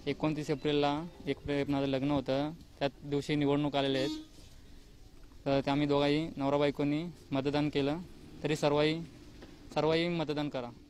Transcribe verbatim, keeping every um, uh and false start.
एकोणतीस एप्रिलला एक एप्रिल माझं लग्न होतं, त्याच दिवशी निवडणूक आलेले आहेत. तर ते आम्ही दोघाही नवरा बायकोनी मतदान केलं. तरी सर्वही सर्वही मतदान करा.